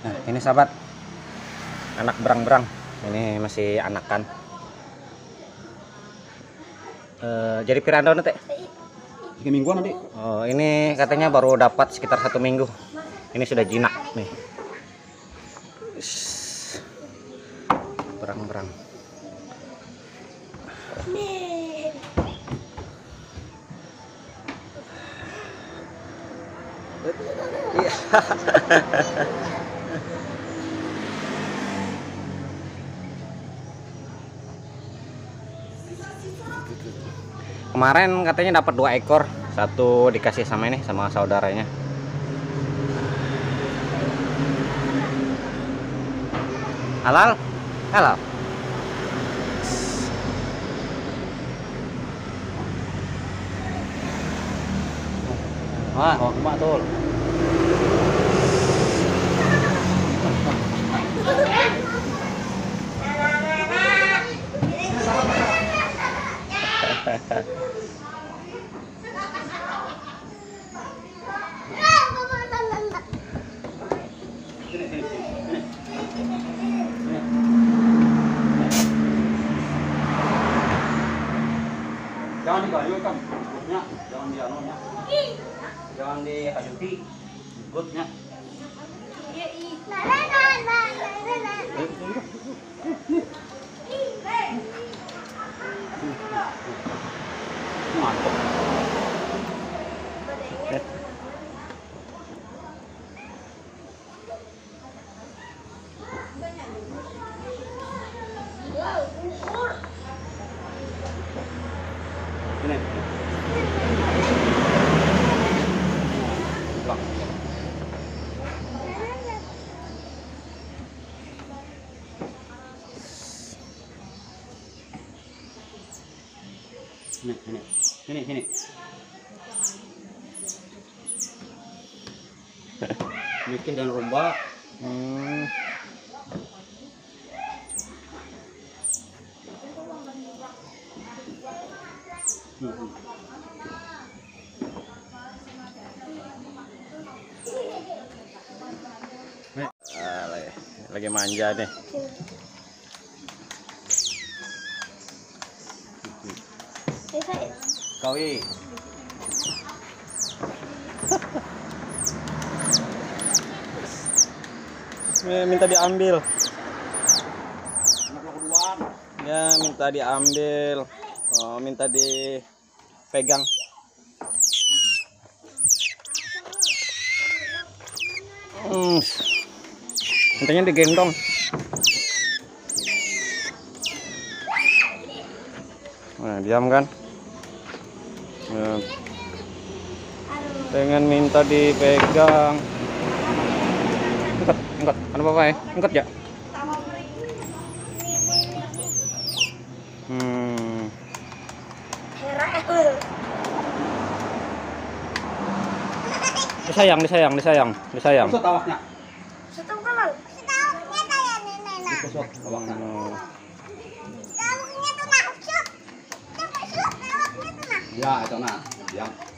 Nah, ini sahabat, anak berang-berang. Ini masih anakan. Jadi piranda teh? 3 mingguan nanti. Oh, ini katanya baru dapat sekitar 1 minggu. Ini sudah jinak nih. Berang-berang. Kemarin katanya dapat 2 ekor, satu dikasih sama ini sama saudaranya. Halal, halal. Wah, emak tuh. Jangan digayung kan, ikutnya. Jangan di anunya. Jangan dihayuti, ikutnya. Mantap. Ini. Sini. Mikir dan romba. Lagi manja nih. Kawi. Minta diambil. Ya, minta diambil. Oh, minta dipegang. Intinya digendong. Nah, diam kan? Nah, pengen minta dipegang. Angkat, ada apa ya? Angkat ya. Disayang. Kusut awaknya. Kusut awaknya. Ya, itu nah. Diam.